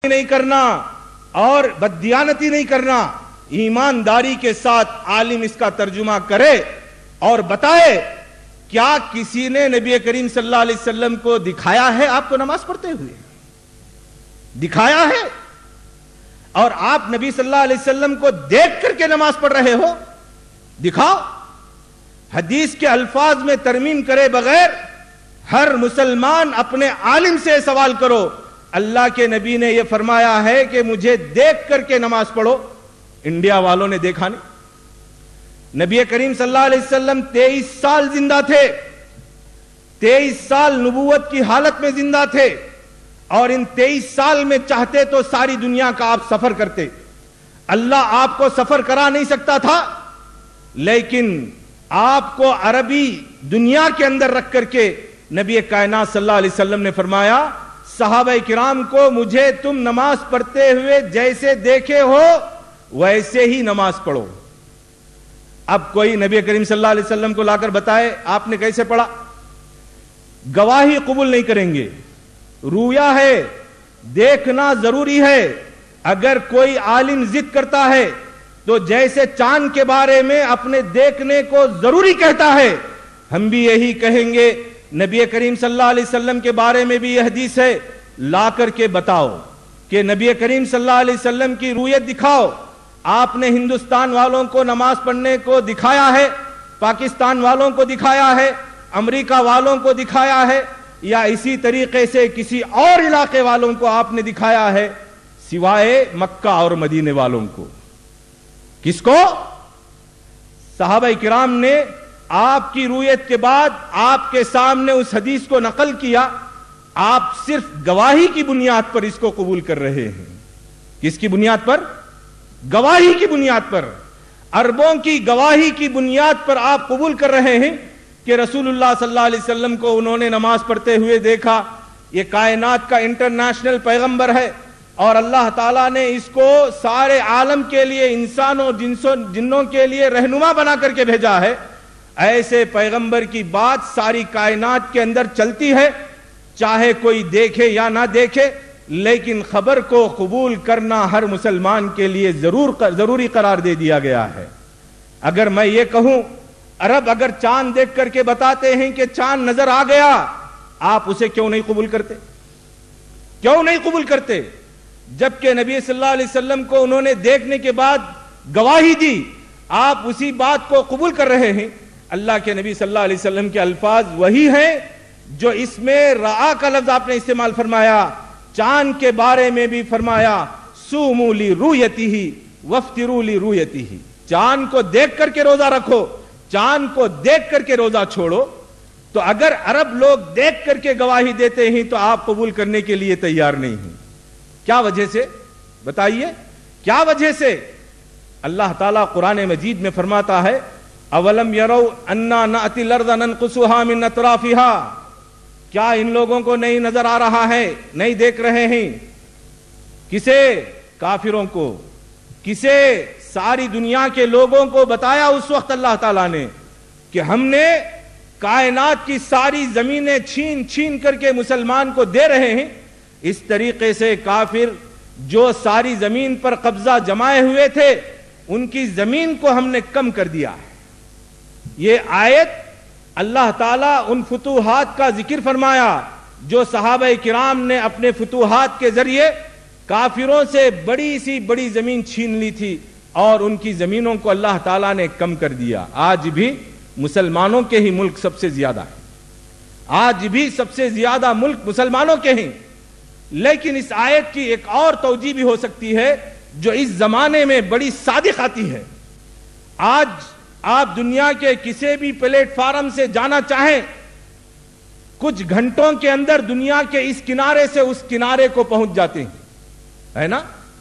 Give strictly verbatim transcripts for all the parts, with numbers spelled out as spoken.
نہیں کرنا اور بددیانتی نہیں کرنا، ایمانداری کے ساتھ عالم اس کا ترجمہ کرے اور بتائے کیا کسی نے نبی کریم صلی اللہ علیہ وسلم کو دکھایا ہے آپ کو نماز پڑھتے ہوئے؟ دکھایا ہے؟ اور آپ نبی صلی اللہ علیہ وسلم کو دیکھ کر کے نماز پڑھ رہے ہو؟ دکھاؤ۔ حدیث کے الفاظ میں ترمیم کرے بغیر ہر مسلمان اپنے عالم سے سوال کرو، اللہ کے نبی نے یہ فرمایا ہے کہ مجھے دیکھ کر کے نماز پڑھو، انڈیا والوں نے دیکھا نہیں۔ نبی کریم صلی اللہ علیہ وسلم تیئیس سال زندہ تھے، تیئیس سال نبوت کی حالت میں زندہ تھے، اور ان تیئیس سال میں چاہتے تو ساری دنیا کا آپ سفر کرتے۔ اللہ آپ کو سفر کرا نہیں سکتا تھا، لیکن آپ کو عربی دنیا کے اندر رکھ کر کے نبی کائنات صلی اللہ علیہ وسلم نے فرمایا صحابہ کرام کو مجھے تم نماز پڑھتے ہوئے جیسے دیکھے ہو ویسے ہی نماز پڑھو۔ اب کوئی نبی کریم صلی اللہ علیہ وسلم کو لا کر بتائے آپ نے کیسے پڑھا، گواہی قبول نہیں کریں گے۔ رویا ہے، دیکھنا ضروری ہے۔ اگر کوئی عالم ضد کرتا ہے تو جیسے چاند کے بارے میں اپنے دیکھنے کو ضروری کہتا ہے، ہم بھی یہی کہیں گے نبی کریم صلی اللہ علیہ وسلم کے بارے میں بھی یہ حدیث ہے، لا کر کے بتاؤ کہ نبی کریم صلی اللہ علیہ وسلم کی رویت دکھاؤ۔ آپ نے ہندوستان والوں کو نماز پڑھنے کو دکھایا ہے، پاکستان والوں کو دکھایا ہے، امریکہ والوں کو دکھایا ہے، یا اسی طریقے سے کسی اور علاقے والوں کو آپ نے دکھایا ہے سوائے مکہ اور مدینے والوں کو؟ کس کو؟ صحابہ کرام نے آپ کی رویت کے بعد آپ کے سامنے اس حدیث کو نقل کیا، آپ صرف گواہی کی بنیاد پر اس کو قبول کر رہے ہیں۔ کس کی بنیاد پر؟ گواہی کی بنیاد پر، عربوں کی گواہی کی بنیاد پر آپ قبول کر رہے ہیں کہ رسول اللہ صلی اللہ علیہ وسلم کو انہوں نے نماز پڑھتے ہوئے دیکھا۔ یہ کائنات کا انٹرنیشنل پیغمبر ہے، اور اللہ تعالیٰ نے اس کو سارے عالم کے لیے، انسانوں جنسوں جنوں کے لیے رہنما بنا کر کے بھیجا ہے۔ ایسے پیغمبر کی بات ساری کائنات کے اندر چلتی ہے، چاہے کوئی دیکھے یا نہ دیکھے، لیکن خبر کو قبول کرنا ہر مسلمان کے لیے ضرور ضروری قرار دے دیا گیا ہے۔ اگر میں یہ کہوں عرب اگر چاند دیکھ کر کے بتاتے ہیں کہ چاند نظر آ گیا، آپ اسے کیوں نہیں قبول کرتے؟ کیوں نہیں قبول کرتے؟ جبکہ نبی صلی اللہ علیہ وسلم کو انہوں نے دیکھنے کے بعد گواہی دی، آپ اسی بات کو قبول کر رہے ہیں۔ اللہ کے نبی صلی اللہ علیہ وسلم کے الفاظ وہی ہیں جو اس میں رعا کا لفظ آپ نے استعمال فرمایا، چاند کے بارے میں بھی فرمایا سومو لی رؤیتہ وافطروا لی رؤیتہ، چاند کو دیکھ کر کے روزہ رکھو، چاند کو دیکھ کر کے روزہ چھوڑو۔ تو اگر عرب لوگ دیکھ کر کے گواہی دیتے ہیں تو آپ قبول کرنے کے لیے تیار نہیں ہیں، کیا وجہ سے؟ بتائیے کیا وجہ سے؟ اللہ تعالیٰ قرآن مجید میں فرماتا ہے اولم یروا انا نأتی الارض ننقصها من اطرافها، کیا ان لوگوں کو نہیں نظر آ رہا ہے، نہیں دیکھ رہے ہیں؟ کسے؟ کافروں کو۔ کسے؟ ساری دنیا کے لوگوں کو بتایا اس وقت اللہ تعالیٰ نے کہ ہم نے کائنات کی ساری زمینیں چھین چھین کر کے مسلمان کو دے رہے ہیں۔ اس طریقے سے کافر جو ساری زمین پر قبضہ جمائے ہوئے تھے ان کی زمین کو ہم نے کم کر دیا ہے۔ یہ آیت اللہ تعالیٰ ان فتوحات کا ذکر فرمایا جو صحابہ کرام نے اپنے فتوحات کے ذریعے کافروں سے بڑی سی بڑی زمین چھین لی تھی، اور ان کی زمینوں کو اللہ تعالیٰ نے کم کر دیا۔ آج بھی مسلمانوں کے ہی ملک سب سے زیادہ ہے، آج بھی سب سے زیادہ ملک مسلمانوں کے ہیں۔ لیکن اس آیت کی ایک اور توجیہ بھی ہو سکتی ہے جو اس زمانے میں بڑی صادق آتی ہے۔ آج آپ دنیا کے کسی بھی پلیٹ فارم سے جانا چاہیں، کچھ گھنٹوں کے اندر دنیا کے اس کنارے سے اس کنارے کو پہنچ جاتے ہیں، ہے نا؟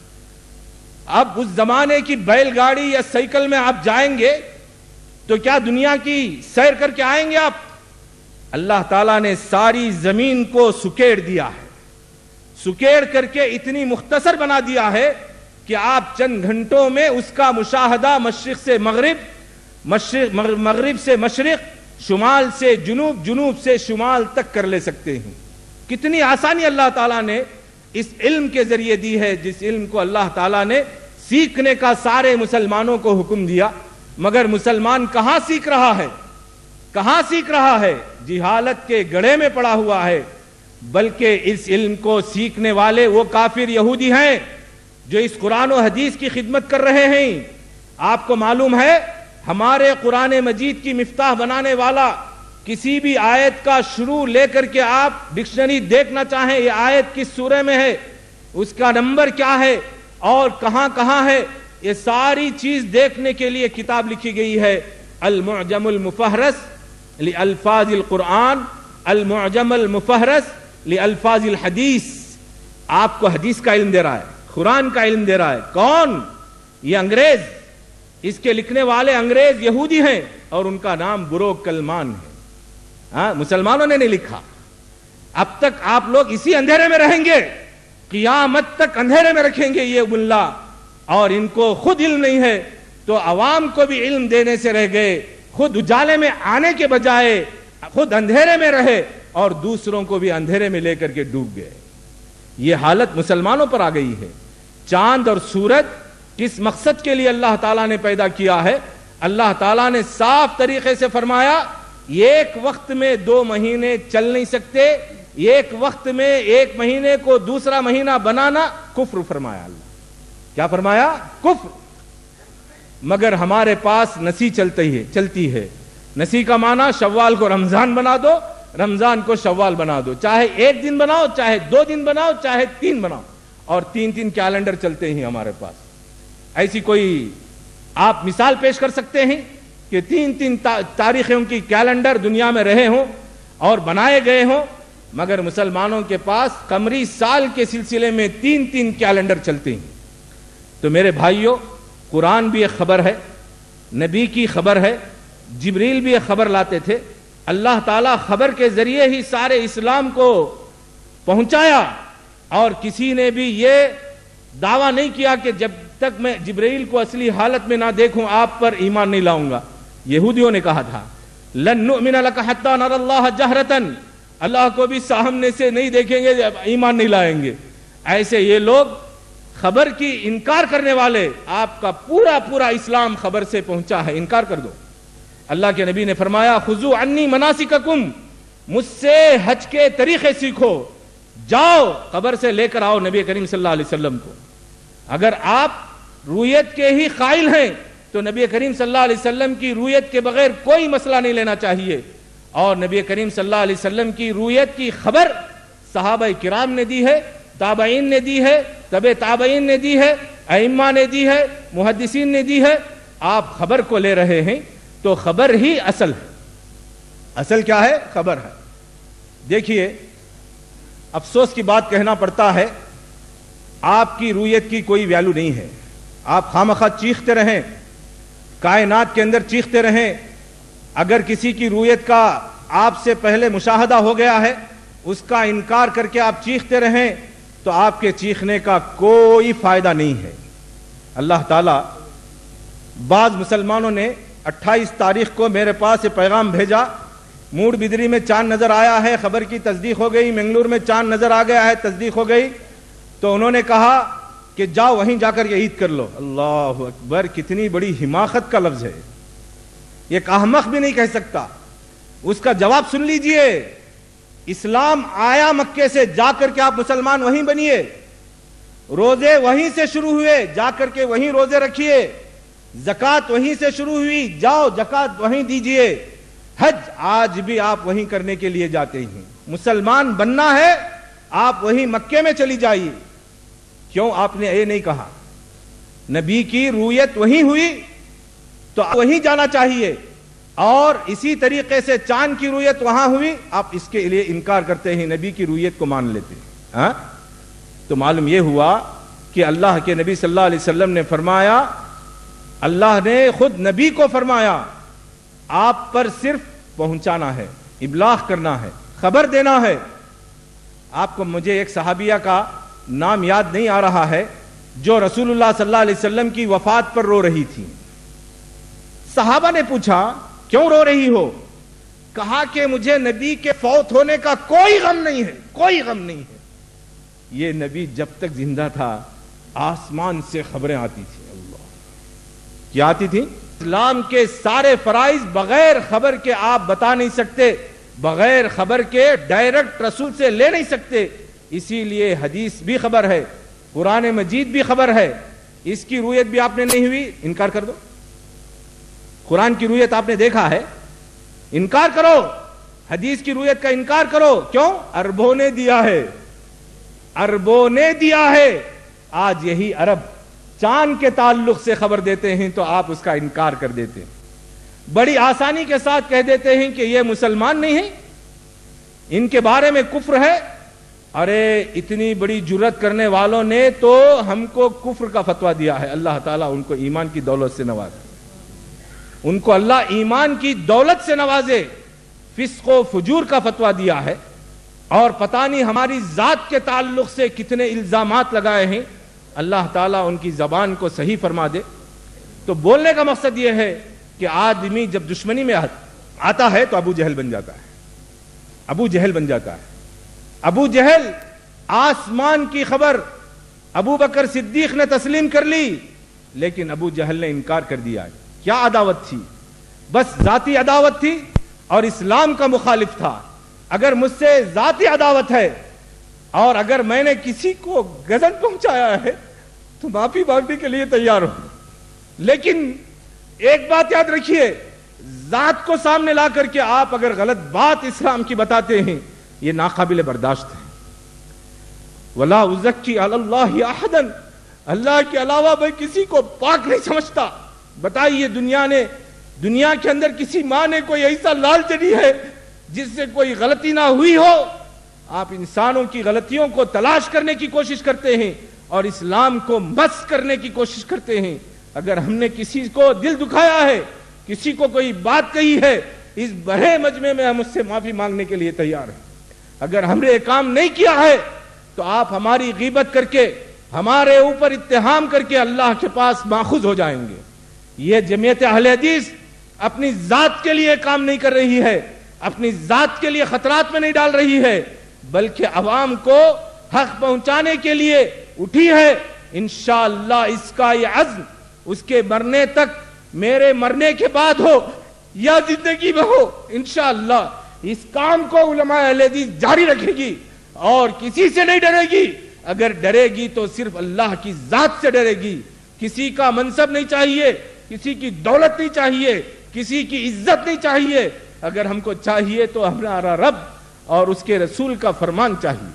اب اس زمانے کی بیل گاڑی یا سائیکل میں آپ جائیں گے تو کیا دنیا کی سیر کر کے آئیں گے آپ؟ اللہ تعالیٰ نے ساری زمین کو سکیڑ دیا ہے، سکیڑ کر کے اتنی مختصر بنا دیا ہے کہ آپ چند گھنٹوں میں اس کا مشاہدہ مشرق سے مغرب، مشرق مغرب سے مشرق، شمال سے جنوب، جنوب سے شمال تک کر لے سکتے ہیں۔ کتنی آسانی اللہ تعالیٰ نے اس علم کے ذریعے دی ہے جس علم کو اللہ تعالیٰ نے سیکھنے کا سارے مسلمانوں کو حکم دیا. مگر مسلمان کہاں سیکھ رہا ہے؟ کہاں سیکھ رہا ہے؟ جہالت کے گڑھے میں پڑا ہوا ہے. بلکہ اس علم کو سیکھنے والے وہ کافر یہودی ہیں جو اس قرآن و حدیث کی خدمت کر رہے ہیں. آپ کو معلوم ہے ہمارے قرآن مجید کی مفتاح بنانے والا کسی بھی آیت کا شروع لے کر کے آپ ڈکشنری دیکھنا چاہیں یہ آیت کس سورہ میں ہے، اس کا نمبر کیا ہے اور کہاں کہاں ہے، یہ ساری چیز دیکھنے کے لیے کتاب لکھی گئی ہے المعجم المفہرس لالفاظ القرآن، المعجم المفہرس لالفاظ الحدیث. آپ کو حدیث کا علم دے رہا ہے، قرآن کا علم دے رہا ہے. کون؟ یہ انگریز. اس کے لکھنے والے انگریز یہودی ہیں اور ان کا نام بروک کلمان ہے. ہاں، مسلمانوں نے نہیں لکھا. اب تک آپ لوگ اسی اندھیرے میں رہیں گے، قیامت تک اندھیرے میں رکھیں گے یہ ملا، اور ان کو خود علم نہیں ہے تو عوام کو بھی علم دینے سے رہ گئے. خود اجالے میں آنے کے بجائے خود اندھیرے میں رہے اور دوسروں کو بھی اندھیرے میں لے کر کے ڈوب گئے. یہ حالت مسلمانوں پر آ گئی ہے. چاند اور سورج کس مقصد کے لیے اللہ تعالیٰ نے پیدا کیا ہے؟ اللہ تعالیٰ نے صاف طریقے سے فرمایا ایک وقت میں دو مہینے چل نہیں سکتے، ایک وقت میں ایک مہینے کو دوسرا مہینہ بنانا کفر فرمایا. اللہ کیا فرمایا؟ کفر. مگر ہمارے پاس نسی چلتی ہے چلتی ہے نسی کا معنی شوال کو رمضان بنا دو، رمضان کو شوال بنا دو، چاہے ایک دن بناؤ، چاہے دو دن بناؤ، چاہے تین بناؤ، اور تین تین کیلنڈر چلتے ہیں ہمارے پاس. ایسی کوئی آپ مثال پیش کر سکتے ہیں کہ تین تین تاریخیں ان کی کیلنڈر دنیا میں رہے ہوں اور بنائے گئے ہوں؟ مگر مسلمانوں کے پاس قمری سال کے سلسلے میں تین تین کیلنڈر چلتے ہیں. تو میرے بھائیوں، قرآن بھی ایک خبر ہے، نبی کی خبر ہے، جبریل بھی ایک خبر لاتے تھے. اللہ تعالیٰ خبر کے ذریعے ہی سارے اسلام کو پہنچایا، اور کسی نے بھی یہ دعویٰ نہیں کیا کہ جب تک میں جبریل کو اصلی حالت میں نہ دیکھوں آپ پر ایمان نہیں لاؤں گا. یہودیوں نے کہا تھا لن نؤمن لک حتی نری اللہ جہرۃ، اللہ کو بھی سامنے سے نہیں دیکھیں گے ایمان نہیں لائیں گے. ایسے یہ لوگ خبر کی انکار کرنے والے، آپ کا پورا پورا اسلام خبر سے پہنچا ہے، انکار کر دو. اللہ کے نبی نے فرمایا خذوا عنی مناسککم، مجھ سے حج کے طریقے سیکھو، جاؤ خبر سے لے کر آؤ نبی کریم صلی اللہ علیہ وسلم کو. اگر آپ رویت کے ہی قائل ہیں تو نبی کریم صلی اللہ علیہ وسلم کی رویت کے بغیر کوئی مسئلہ نہیں لینا چاہیے. اور نبی کریم صلی اللہ علیہ وسلم کی رویت کی خبر صحابہ کرام نے دی ہے، تابعین نے دی ہے، تبع تابعین نے دی ہے، ائمہ نے دی ہے، محدثین نے دی ہے. آپ خبر کو لے رہے ہیں تو خبر ہی اصل ہے. اصل کیا ہے؟ خبر ہے. دیکھیے، افسوس کی بات کہنا پڑتا ہے، آپ کی رویت کی کوئی ویلو نہیں ہے. آپ خامخواہ چیختے رہیں، کائنات کے اندر چیختے رہیں. اگر کسی کی رویت کا آپ سے پہلے مشاہدہ ہو گیا ہے، اس کا انکار کر کے آپ چیختے رہیں تو آپ کے چیخنے کا کوئی فائدہ نہیں ہے. اللہ تعالیٰ بعض مسلمانوں نے اٹھائیس تاریخ کو میرے پاس یہ پیغام بھیجا، موڈ بدری میں چاند نظر آیا ہے، خبر کی تصدیق ہو گئی، منگلور میں چاند نظر آ گیا ہے، تصدیق ہو گئی. تو انہوں نے کہا کہ جاؤ وہیں جا کر کے عید کر لو. اللہ اکبر، کتنی بڑی حماقت کا لفظ ہے، یہ احمق بھی نہیں کہہ سکتا. اس کا جواب سن لیجئے. اسلام آیا مکے سے، جا کر کے آپ مسلمان وہیں بنیے، روزے وہیں سے شروع ہوئے، جا کر کے وہیں روزے رکھیے، زکوٰۃ وہیں سے شروع ہوئی، جاؤ زکوٰۃ وہیں دیجئے، حج آج بھی آپ وہیں کرنے کے لیے جاتے ہیں. مسلمان بننا ہے آپ وہیں مکے میں چلی جائیے. کیوں آپ نے یہ نہیں کہا؟ نبی کی رویت وہیں ہوئی تو وہیں جانا چاہیے، اور اسی طریقے سے چاند کی رویت وہاں ہوئی، آپ اس کے لیے انکار کرتے ہیں، نبی کی رویت کو مان لیتے ہیں. ہاں، تو معلوم یہ ہوا کہ اللہ کے نبی صلی اللہ علیہ وسلم نے فرمایا، اللہ نے خود نبی کو فرمایا آپ پر صرف پہنچانا ہے، ابلاغ کرنا ہے، خبر دینا ہے. آپ کو مجھے ایک صحابیہ کا نام یاد نہیں آ رہا ہے جو رسول اللہ صلی اللہ علیہ وسلم کی وفات پر رو رہی تھی. صحابہ نے پوچھا کیوں رو رہی ہو؟ کہا کہ مجھے نبی کے فوت ہونے کا کوئی غم نہیں ہے، کوئی غم نہیں ہے. یہ نبی جب تک زندہ تھا آسمان سے خبریں آتی تھیں. اللہ کیا آتی تھی؟ اسلام کے سارے فرائض بغیر خبر کے آپ بتا نہیں سکتے, بغیر خبر کے ڈائریکٹ رسول سے لے نہیں سکتے. اسی لیے حدیث بھی خبر ہے, قرآن مجید بھی خبر ہے. اس کی رویت بھی آپ نے نہیں ہوئی, انکار کر دو. قرآن کی رویت آپ نے دیکھا ہے, انکار کرو. حدیث کی رویت کا انکار کرو. کیوں؟ عربوں نے دیا ہے, عربوں نے دیا ہے. آج یہی عرب چاند کے تعلق سے خبر دیتے ہیں تو آپ اس کا انکار کر دیتے ہیں. بڑی آسانی کے ساتھ کہہ دیتے ہیں کہ یہ مسلمان نہیں ہیں, ان کے بارے میں کفر ہے. ارے اتنی بڑی جرت کرنے والوں نے تو ہم کو کفر کا فتویٰ دیا ہے. اللہ تعالیٰ ان کو ایمان کی دولت سے نوازے, ان کو اللہ ایمان کی دولت سے نوازے. فسق و فجور کا فتویٰ دیا ہے, اور پتہ نہیں ہماری ذات کے تعلق سے کتنے الزامات لگائے ہیں. اللہ تعالیٰ ان کی زبان کو صحیح فرما دے. تو بولنے کا مقصد یہ ہے کہ آدمی جب دشمنی میں آتا ہے تو ابو جہل بن جاتا ہے, ابو جہل بن جاتا ہے. ابو جہل آسمان کی خبر ابو بکر صدیق نے تسلیم کر لی, لیکن ابو جہل نے انکار کر دیا. کیا عداوت تھی؟ بس ذاتی عداوت تھی, اور اسلام کا مخالف تھا. اگر مجھ سے ذاتی عداوت ہے اور اگر میں نے کسی کو غضب پہنچایا ہے تو معافی مانگنے کے لیے تیار ہوں, لیکن ایک بات یاد رکھیے, ذات کو سامنے لا کر کے آپ اگر غلط بات اسلام کی بتاتے ہیں یہ ناقابل برداشت ہے. وَلَا أُزَكِّي عَلَى اللَّهِ أَحَدًا, اللہ کے علاوہ میں کسی کو پاک نہیں سمجھتا. بتائیے دنیا نے دنیا کے اندر کسی ماں نے کوئی ایسا لال چڑی ہے جس سے کوئی غلطی نہ ہوئی ہو؟ آپ انسانوں کی غلطیوں کو تلاش کرنے کی کوشش کرتے ہیں اور اسلام کو مس کرنے کی کوشش کرتے ہیں. اگر ہم نے کسی کو دل دکھایا ہے, کسی کو کوئی بات کہی ہے, اس بڑے مجمع میں ہم اس سے معافی مانگنے کے لیے تیار ہیں. اگر ہم نے یہ کام نہیں کیا ہے تو آپ ہماری غیبت کر کے, ہمارے اوپر اتہام کر کے اللہ کے پاس ماخوذ ہو جائیں گے. یہ جمعیت اہل حدیث اپنی ذات کے لیے کام نہیں کر رہی ہے, اپنی ذات کے لیے خطرات میں نہیں ڈال رہی ہے, بلکہ عوام کو حق پہنچانے کے لیے اٹھی ہے. انشاءاللہ اس کا یہ عزم اس کے مرنے تک, میرے مرنے کے بعد ہو یا زندگی میں ہو, انشاءاللہ اس کام کو علماء اہل حدیث جاری رکھے گی اور کسی سے نہیں ڈرے گی. اگر ڈرے گی تو صرف اللہ کی ذات سے ڈرے گی. کسی کا منصب نہیں چاہیے, کسی کی دولت نہیں چاہیے, کسی کی عزت نہیں چاہیے. اگر ہم کو چاہیے تو ہمارا رب اور اس کے رسول کا فرمان چاہیے.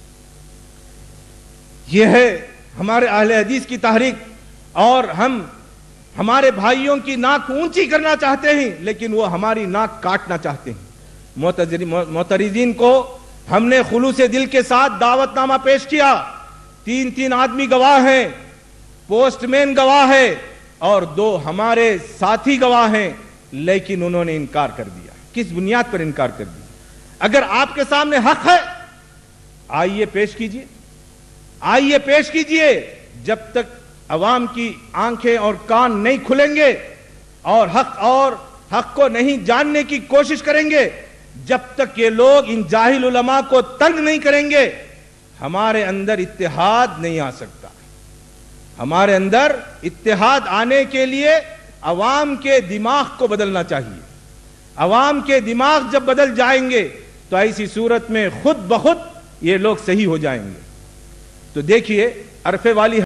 یہ ہے ہمارے اہل حدیث کی تحریک, اور ہم ہمارے بھائیوں کی ناک اونچی کرنا چاہتے ہیں لیکن وہ ہماری ناک کاٹنا چاہتے ہیں. معترضین کو ہم نے خلوص دل کے ساتھ دعوت نامہ پیش کیا. تین تین آدمی گواہ ہیں, پوسٹ مین گواہ ہے اور دو ہمارے ساتھی گواہ ہیں, لیکن انہوں نے انکار کر دیا. کس بنیاد پر انکار کر دیا؟ اگر آپ کے سامنے حق ہے آئیے پیش کیجئے, آئیے پیش کیجئے. جب تک عوام کی آنکھیں اور کان نہیں کھلیں گے اور حق اور حق کو نہیں جاننے کی کوشش کریں گے, جب تک یہ لوگ ان جاہل علماء کو تنگ نہیں کریں گے, ہمارے اندر اتحاد نہیں آ سکتا. ہمارے اندر اتحاد آنے کے لیے عوام کے دماغ کو بدلنا چاہیے. عوام کے دماغ جب بدل جائیں گے تو ایسی صورت میں خود بخود یہ لوگ صحیح ہو جائیں گے. تو دیکھیے عرفے والی